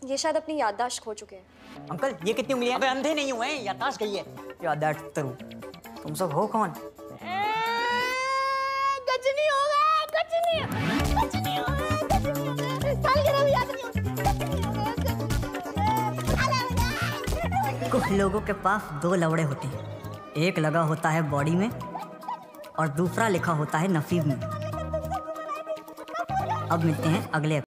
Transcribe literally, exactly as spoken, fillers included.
ये शायद अपनी याददाश्त खो चुके हैं। अंकल ये कितनी उंगलियां? अबे अंधे नहीं हुए हैं, याददाश्त गई है। याददाश्त तरु। तुम सब हो कौन? कुछ नहीं होगा, कुछ नहीं होगा, कुछ नहीं होगा, कुछ नहीं होगा। सालगिरह भी याद नहीं होगा। कुछ लोगों के पास दो लवड़े होते हैं, एक लगा होता है बॉडी में और दूसरा लिखा होता है नसीब में। अब मिलते हैं अगले